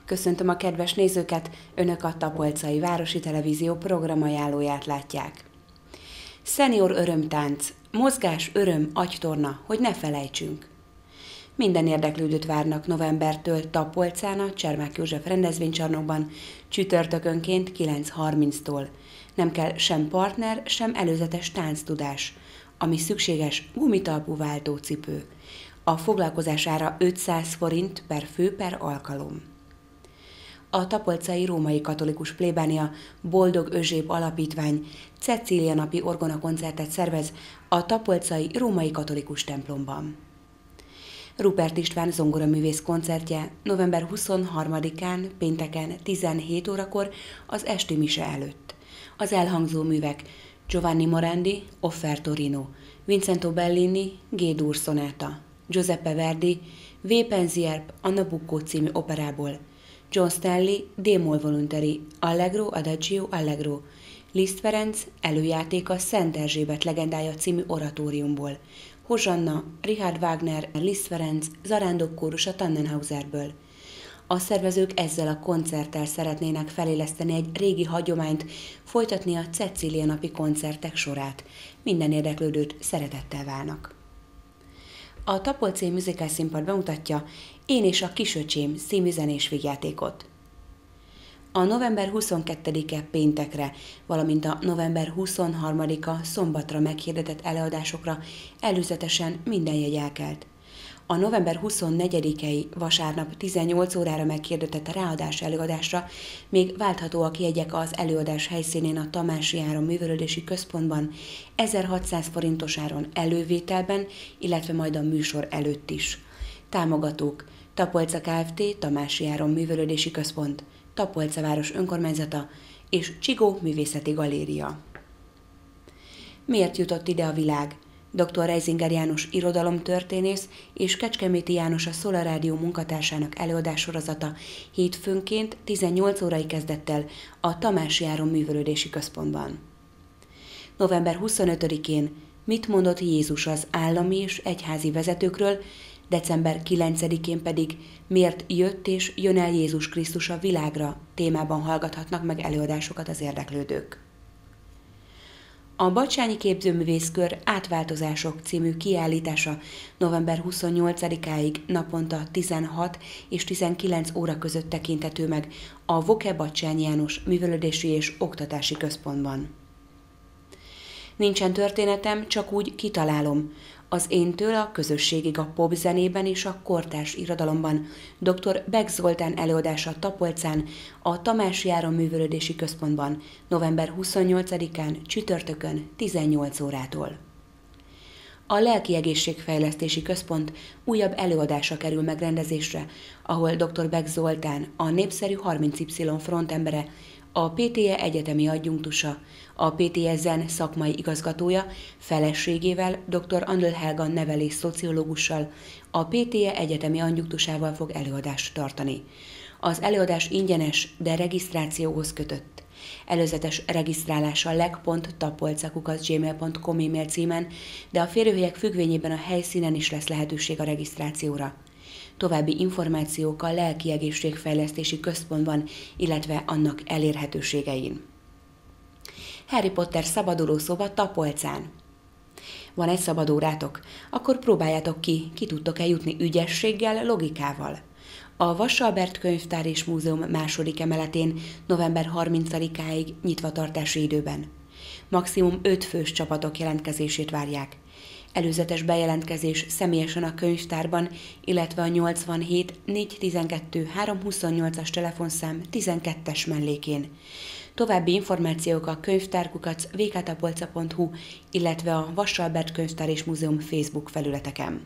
Köszöntöm a kedves nézőket, Önök a Tapolcai Városi Televízió programajánlóját látják. Szenior örömtánc, mozgás, öröm, agytorna, hogy ne felejtsünk. Minden érdeklődőt várnak novembertől Tapolcán a Csermák József rendezvénycsarnokban, csütörtökönként 9:30-tól. Nem kell sem partner, sem előzetes tánctudás, ami szükséges gumitalpú váltócipő. A foglalkozására 500 forint per fő per alkalom. A Tapolcai Római Katolikus Plébánia Boldog Özséb Alapítvány Cecília napi orgonakoncertet szervez a Tapolcai Római Katolikus templomban. Rupert István zongoraművész koncertje november 23-án, pénteken 17 órakor az esti mise előtt. Az elhangzó művek Giovanni Morandi, Offertorino, Vincenzo Bellini, G-dur szonáta, Giuseppe Verdi, V. Penzierp, a Nabucco című operából, John Stanley, D-moll voluntary, Allegro, Adagio, Allegro, Liszt Ferenc, előjátéka Szent Erzsébet legendája című oratóriumból, Hozsanna, Richard Wagner, Liszt Ferenc, zarándok kórusa Tannenhauserből. A szervezők ezzel a koncerttel szeretnének feléleszteni egy régi hagyományt, folytatni a Cecília napi koncertek sorát. Minden érdeklődőt szeretettel várnak. A Tapolcai Musical Színpad bemutatja Én és a kisöcsém című zenés vígjátékot. A november 22-e péntekre, valamint a november 23-a szombatra meghirdetett előadásokra előzetesen minden jegy elkelt. A november 24-i vasárnap 18 órára meghirdetett ráadás előadásra még válthatóak jegyek az előadás helyszínén a Tamási Áron Művelődési Központban, 1600 forintos áron elővételben, illetve majd a műsor előtt is. Támogatók: Tapolca Kft., Tamási Áron Művelődési Központ, Tapolca város önkormányzata és Csigó Művészeti Galéria. Miért jutott ide a világ? Dr. Reisinger János irodalomtörténész és Kecskeméti János a Szola Rádió munkatársának előadássorozata hétfőnként 18 órai kezdettel a Tamási Áron Művelődési Központban. November 25-én Mit mondott Jézus az állami és egyházi vezetőkről, december 9-én pedig Miért jött és jön el Jézus Krisztus a világra témában hallgathatnak meg előadásokat az érdeklődők. A Bacsányi Képzőművészkör Átváltozások című kiállítása november 28-áig naponta 16 és 19 óra között tekinthető meg a Voke Bacsányi János Művelődési és Oktatási Központban. Nincsen történetem, csak úgy kitalálom. Az éntől a közösségig a pop zenében és a kortárs irodalomban dr. Beck Zoltán előadása Tapolcán, a Tamási Áron Művelődési Központban november 28-án csütörtökön 18 órától. A Lelki Egészségfejlesztési Központ újabb előadása kerül megrendezésre, ahol dr. Beck Zoltán, a népszerű 30Y frontembere, a PTE egyetemi adjunktusa, a PTE Zen szakmai igazgatója feleségével, dr. Andl Helga nevelés szociológussal, a PTE egyetemi adjunktusával fog előadást tartani. Az előadás ingyenes, de regisztrációhoz kötött. Előzetes regisztrálás a leg.tapolca@gmail.com e-mail címen, de a férőhelyek függvényében a helyszínen is lesz lehetőség a regisztrációra. További információk a Lelki Egészségfejlesztési Központban, illetve annak elérhetőségein. Harry Potter szabadulószoba Tapolcán. Van egy szabadórátok? Akkor próbáljátok ki tudtok-e jutni ügyességgel, logikával. A Vassalbert Könyvtár és Múzeum második emeletén november 30-áig nyitva tartási időben. Maximum 5 fős csapatok jelentkezését várják. Előzetes bejelentkezés személyesen a könyvtárban, illetve a 87 412 328-as telefonszám 12-es mellékén. További információk a könyvtár@vktapolca.hu, illetve a Vassalbert Könyvtár és Múzeum Facebook felületeken.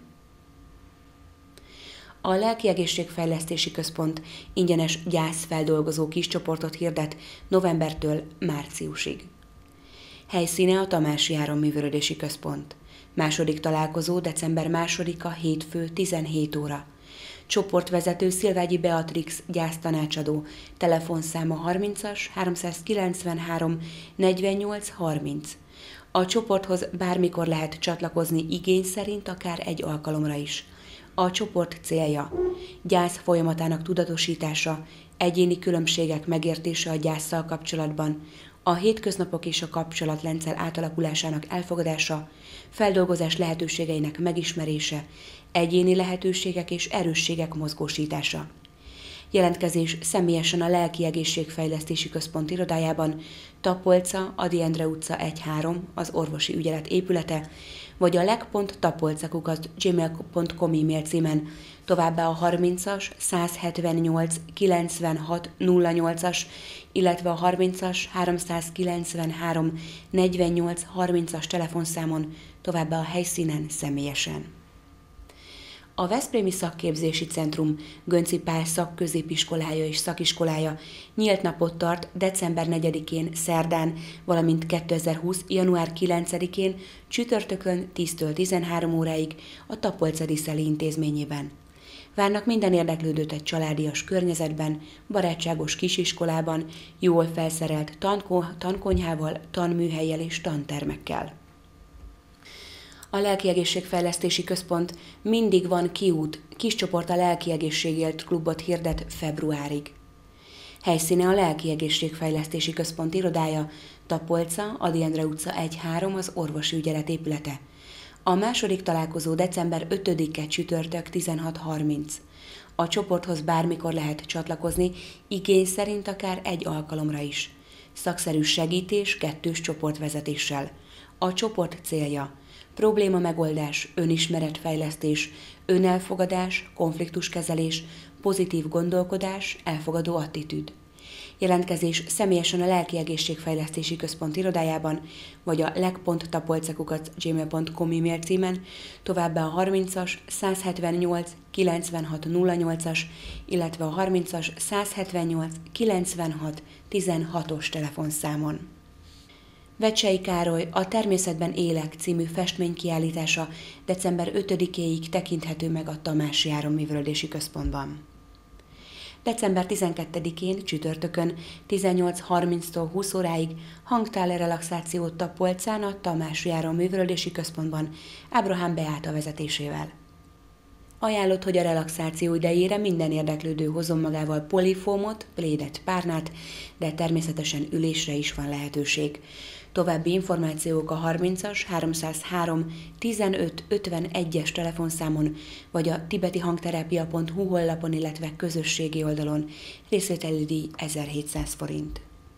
A Lelki Egészségfejlesztési Központ ingyenes gyászfeldolgozó kiscsoportot hirdet novembertől márciusig. Helyszíne a Tamási Áron Művelődési Központ. Második találkozó december 2-a hétfő 17 óra. Csoportvezető Szilvágyi Beatrix gyásztanácsadó, telefonszáma 30-as 393 48 30. A csoporthoz bármikor lehet csatlakozni igény szerint, akár egy alkalomra is. A csoport célja: gyász folyamatának tudatosítása, egyéni különbségek megértése a gyásszal kapcsolatban, a hétköznapok és a kapcsolatrendszer átalakulásának elfogadása, feldolgozás lehetőségeinek megismerése, egyéni lehetőségek és erősségek mozgósítása. Jelentkezés személyesen a Lelki Egészségfejlesztési Központ irodájában, Tapolca, Ady Endre utca 1-3, az orvosi ügyelet épülete, vagy a leg.tapolca@gmail.com e-mail címen, továbbá a 30-as, 178, 96, 08-as, illetve a 30-as, 393, 48, 30-as telefonszámon, továbbá a helyszínen személyesen. A Veszprémi Szakképzési Centrum Gönczi Pál szakközépiskolája és szakiskolája nyílt napot tart december 4-én szerdán, valamint 2020. január 9-én csütörtökön 10-től 13 óráig a Tapolca Diszeli intézményében. Várnak minden érdeklődőt egy családias környezetben, barátságos kisiskolában, jól felszerelt tankonyhával, tanműhellyel és tantermekkel. A Lelki Egészségfejlesztési Központ Mindig van kiút, kiscsoport a Lelki Egészségért klubot hirdet februárig. Helyszíne a Lelki Egészségfejlesztési Központ irodája, Tapolca, Ady Endre utca 1-3, az orvosi ügyelet épülete. A második találkozó december 5-e csütörtök 16:30. A csoporthoz bármikor lehet csatlakozni, igény szerint akár egy alkalomra is. Szakszerű segítés 2-s csoportvezetéssel. A csoport célja: probléma megoldás, önismeretfejlesztés, önelfogadás, konfliktuskezelés, pozitív gondolkodás, elfogadó attitűd. Jelentkezés személyesen a Lelki Egészségfejlesztési Központ irodájában, vagy a leg.tapolca@gmail.com e-mail címen, továbbá a 30-as, 178, 96, 08-as, illetve a 30-as, 178, 96, 16-os telefonszámon. Vecsey Károly A természetben élek című festménykiállítása december 5-éig tekinthető meg a Tamási Áron Művelődési Központban. December 12-én csütörtökön 18:30-tól 20 óráig hangtáli relaxációt Tapolcán a Tamási Áron Művelődési Központban Ábrahám Beáta vezetésével. Ajánlott, hogy a relaxáció idejére minden érdeklődő hozzon magával polifómot, plédet, párnát, de természetesen ülésre is van lehetőség. További információk a 30-as, 303, 15 51-es telefonszámon, vagy a tibetihangterapia.hu honlapon, illetve közösségi oldalon. Részvételi díj 1700 forint.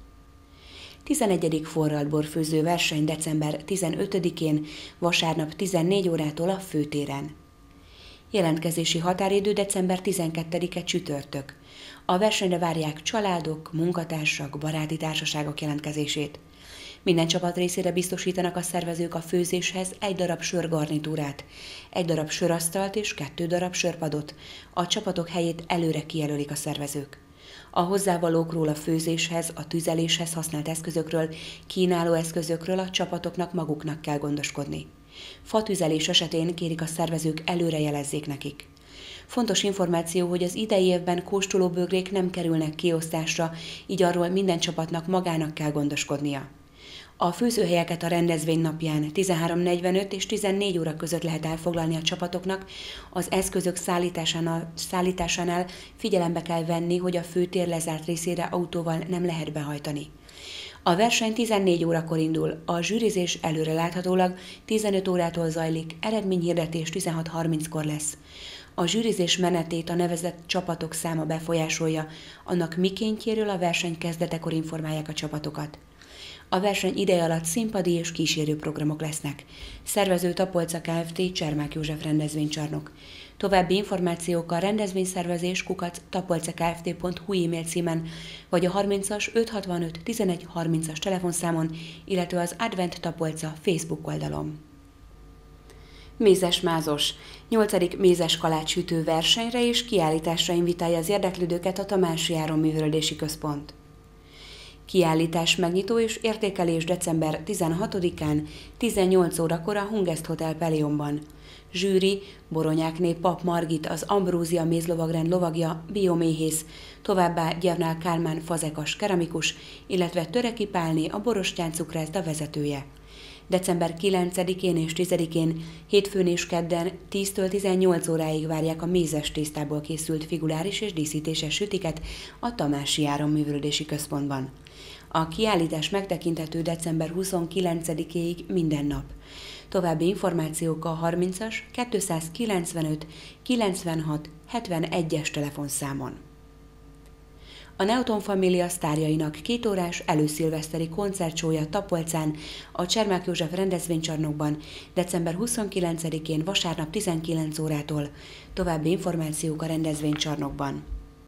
11. forralt borfőző verseny december 15-én, vasárnap 14 órától a főtéren. Jelentkezési határidő december 12-e csütörtök. A versenyre várják családok, munkatársak, baráti társaságok jelentkezését. Minden csapat részére biztosítanak a szervezők a főzéshez 1 darab sörgarnitúrát, 1 darab sörasztalt és 2 darab sörpadot. A csapatok helyét előre kijelölik a szervezők. A hozzávalókról, a főzéshez, a tüzeléshez használt eszközökről, kínáló eszközökről a csapatoknak maguknak kell gondoskodni. Fatüzelés esetén kérik a szervezők előre jelezzék nekik. Fontos információ, hogy az idei évben kóstolóbögrék nem kerülnek kiosztásra, így arról minden csapatnak magának kell gondoskodnia. A főzőhelyeket a rendezvény napján 13:45 és 14 óra között lehet elfoglalni a csapatoknak. Az eszközök szállításánál figyelembe kell venni, hogy a főtér lezárt részére autóval nem lehet behajtani. A verseny 14 órakor indul, a zsűrizés előre láthatólag 15 órától zajlik, eredményhirdetés 16:30-kor lesz. A zsűrizés menetét a nevezett csapatok száma befolyásolja, annak mikéntjéről a verseny kezdetekor informálják a csapatokat. A verseny ideje alatt színpadi és kísérőprogramok lesznek. Szervező Tapolca Kft. Csermák József rendezvénycsarnok. További információkkal rendezvényszervezés@tapolcakft.hu e-mail címen, vagy a 30-as 565 11 30-as telefonszámon, illetve az Advent Tapolca Facebook oldalon. Mézes-mázos. 8. mézes kalácssütő versenyre és kiállításra invitálja az érdeklődőket a Tamási Áron Művelődési Központ. Kiállítás megnyitó és értékelés december 16-án 18 órakor a Hungest Hotel Pelionban. Zsűri: Boronyákné Pap Margit, az Ambrózia mézlovagrend lovagja, bioméhész, továbbá Gyevnál Kálmán fazekas keramikus, illetve Töreki Pálné, a Borostyán cukrászda vezetője. December 9-én és 10-én, hétfőn és kedden 10-től 18 óráig várják a mézes tésztából készült figuráris és díszítéses sütiket a Tamási Áramművelődési Központban. A kiállítás megtekinthető december 29-éig minden nap. További információk a 30-as 295 96 71-es telefonszámon. A Newton Família sztárjainak 2 órás előszilveszteri koncertsója Tapolcán, a Csermák József rendezvénycsarnokban december 29-én vasárnap 19 órától. További információk a rendezvénycsarnokban.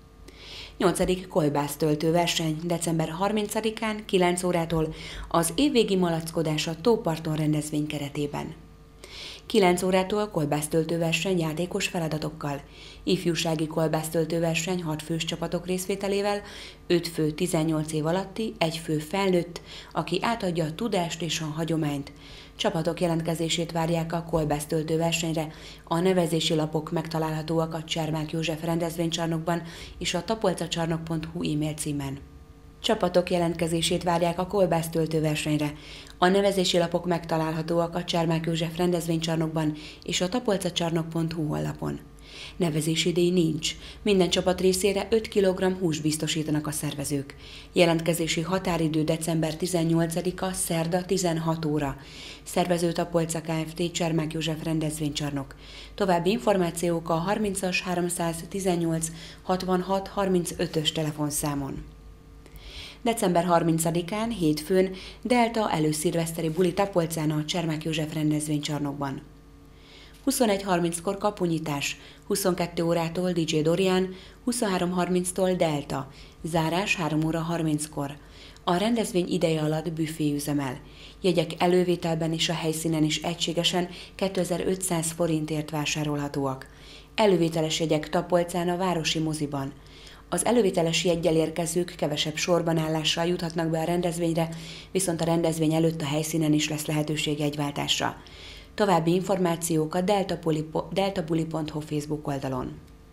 8. kolbásztöltő verseny december 30-án 9 órától az évvégi malackodás a Tóparton rendezvény keretében. 9 órától kolbásztöltő verseny játékos feladatokkal, ifjúsági kolbásztöltő verseny 6 fős csapatok részvételével, 5 fő 18 év alatti, 1 fő felnőtt, aki átadja a tudást és a hagyományt. Csapatok jelentkezését várják a kolbásztöltő versenyre, a nevezési lapok megtalálhatóak a Csermák József rendezvénycsarnokban és a tapolcacsarnok.hu e-mail címen. Csapatok jelentkezését várják a kolbásztöltő versenyre. A nevezési lapok megtalálhatóak a Csermák József rendezvénycsarnokban és a tapolcacsarnok.hu honlapon. Nevezési díj nincs. Minden csapat részére 5 kg húst biztosítanak a szervezők. Jelentkezési határidő december 18-a, szerda 16 óra. Szervező Tapolca Kft. Csermák József rendezvénycsarnok. További információk a 30-as 318 66 35-ös telefonszámon. December 30-án, hétfőn Delta előszilveszteri buli Tapolcán a Csermák József rendezvénycsarnokban. 21:30-kor kapunyítás, 22 órától DJ Dorian, 23:30-tól Delta, zárás 3 óra 30-kor. A rendezvény ideje alatt büfé üzemel. Jegyek elővételben és a helyszínen is egységesen 2500 forintért vásárolhatóak. Elővételes jegyek Tapolcán a Városi Moziban. Az elővételes jeggyel érkezők kevesebb sorban állással juthatnak be a rendezvényre, viszont a rendezvény előtt a helyszínen is lesz lehetőség jegyváltásra. További információk a deltabuli.hu Facebook oldalon.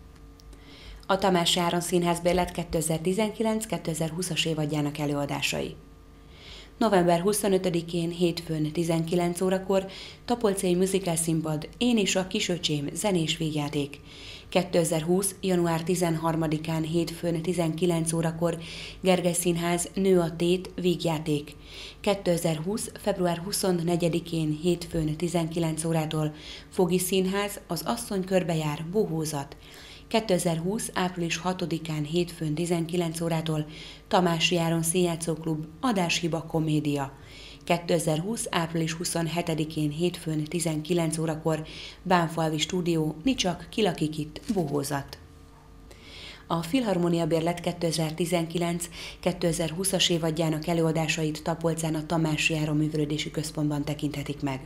A Tamási Áron Színházbérlet 2019-2020-as évadjának előadásai. November 25-én hétfőn 19 órakor Tapolcai Musical Színpad Én és a kisöcsém zenés végjáték. 2020. január 13-án hétfőn 19 órakor Gergely Színház Nő a tét végjáték. 2020. február 24-én hétfőn 19 órától Fogi Színház Az asszony körbejár bohózat. 2020. április 6-án hétfőn 19 órától Tamási Áron Színjátszóklub Adáshiba komédia. 2020. április 27-én hétfőn 19 órakor Bánfalvi stúdió Nicsak kilakik itt bohózat. A Filharmonia Bérlet 2019-2020-as évadjának előadásait Tapolcán a Tamási Áron Művelődési Központban tekinthetik meg.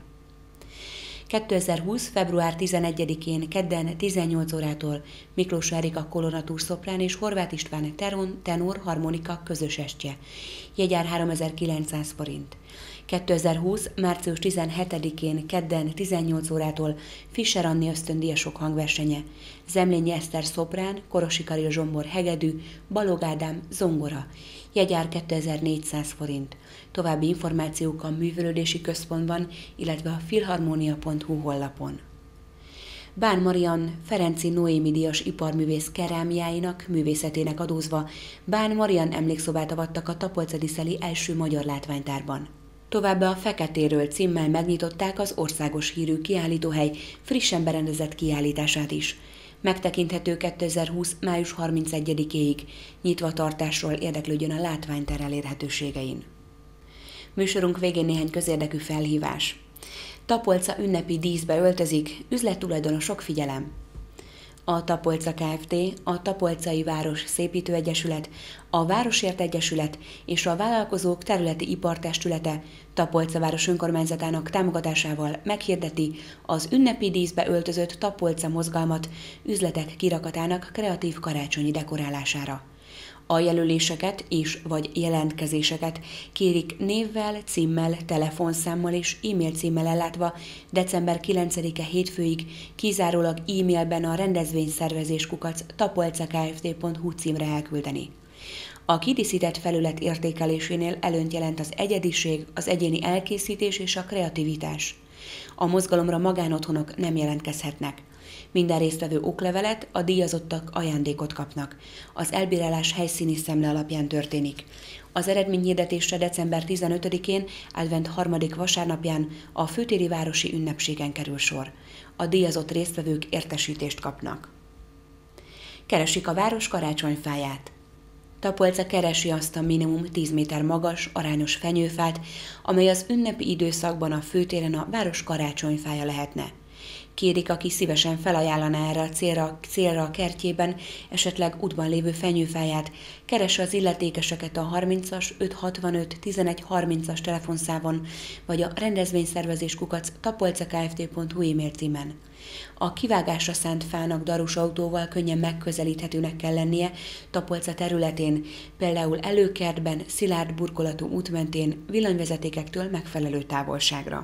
2020. február 11-én kedden 18 órától Miklós Erika kolonatúr szoprán és Horváth István tenor harmonika közös estje. Jegyár 3900 forint. 2020. március 17-én kedden 18 órától Fischer Anni ösztöndíjasok hangversenye. Zemlényi Eszter szoprán, Korosi Karil Zsombor hegedű, Balog Ádám zongora. Jegyár 2400 forint. További információk a Művelődési Központban, illetve a filharmonia.hu honlapon. Bán Marian Ferenci Noémi díjas iparművész kerámiáinak, művészetének adózva Bán Marian emlékszobát avattak a tapolcadiszeli első magyar látványtárban. Továbbá a Feketéről címmel megnyitották az országos hírű kiállítóhely frissen berendezett kiállítását is. Megtekinthető 2020. május 31-éig, nyitva tartásról érdeklődjön a látványtár elérhetőségein. Műsorunk végén néhány közérdekű felhívás. Tapolca ünnepi díszbe öltözik, üzlettulajdonosok figyelem! A Tapolca Kft., a Tapolcai Város Szépítő Egyesület, a Városért Egyesület és a Vállalkozók Területi Ipartestülete Tapolca város önkormányzatának támogatásával meghirdeti az ünnepi díszbe öltözött Tapolca mozgalmat üzletek kirakatának kreatív karácsonyi dekorálására. A jelöléseket és/vagy jelentkezéseket kérik névvel, címmel, telefonszámmal és e-mail címmel ellátva december 9-e hétfőig kizárólag e-mailben a rendezvényszervezés tapolcakft.hu címre elküldeni. A kidíszített felület értékelésénél előnyt jelent az egyediség, az egyéni elkészítés és a kreativitás. A mozgalomra magánotthonok nem jelentkezhetnek. Minden résztvevő oklevelet, a díjazottak ajándékot kapnak. Az elbírálás helyszíni szemle alapján történik. Az eredményhirdetésre december 15-én, advent 3. vasárnapján a főtéri városi ünnepségen kerül sor. A díjazott résztvevők értesítést kapnak. Keresik a város karácsonyfáját. Tapolca keresi azt a minimum 10 méter magas, arányos fenyőfát, amely az ünnepi időszakban a főtéren a város karácsonyfája lehetne. Kérik, aki szívesen felajánlaná erre a célra a kertjében, esetleg útban lévő fenyőfáját, keresse az illetékeseket a 30-as 565 11 30-as telefonszávon, vagy a rendezvényszervezés@tapolcakft.hu e-mail címen. A kivágásra szánt fának darus autóval könnyen megközelíthetőnek kell lennie Tapolca területén, például előkertben, szilárd burkolatú út mentén, villanyvezetékektől megfelelő távolságra.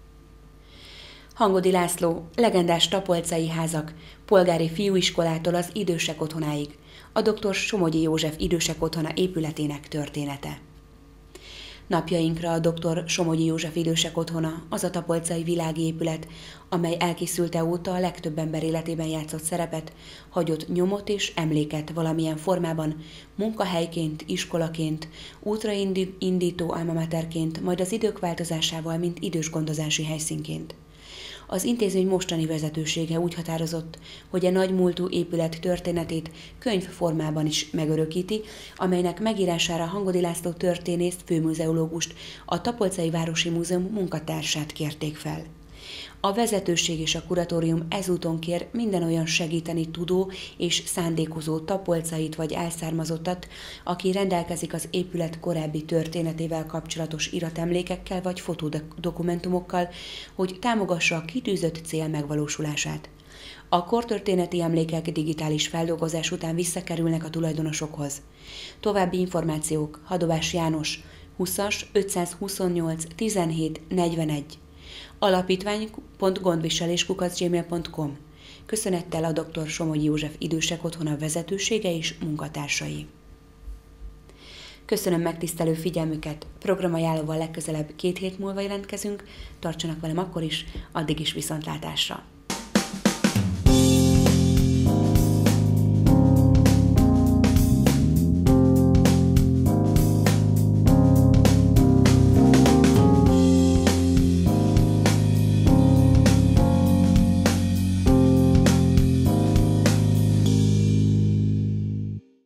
Hangodi László, legendás tapolcai házak, polgári fiúiskolától az idősek otthonáig, a dr. Somogyi József idősek otthona épületének története. Napjainkra a dr. Somogyi József idősek otthona az a tapolcai világi épület, amely elkészülte óta a legtöbb ember életében játszott szerepet, hagyott nyomot és emléket valamilyen formában, munkahelyként, iskolaként, útra indító alma materként, majd az idők változásával, mint idősgondozási helyszínként. Az intézmény mostani vezetősége úgy határozott, hogy a nagy múltú épület történetét könyvformában is megörökíti, amelynek megírására Hangodi László történészt, főmuzeológust, a Tapolcai Városi Múzeum munkatársát kérték fel. A vezetőség és a kuratórium ezúton kér minden olyan segíteni tudó és szándékozó tapolcait vagy elszármazottat, aki rendelkezik az épület korábbi történetével kapcsolatos iratemlékekkel vagy fotódokumentumokkal, hogy támogassa a kitűzött cél megvalósulását. A kortörténeti emlékek digitális feldolgozás után visszakerülnek a tulajdonosokhoz. További információk: Hadovás János, 20-as 528 17 41. alapítvány.gondviselés@gmail.com. Köszönettel a dr. Somogyi József idősek otthona vezetősége és munkatársai. Köszönöm megtisztelő figyelmüket, programajánlóval legközelebb 2 hét múlva jelentkezünk, tartsanak velem akkor is, addig is viszontlátásra.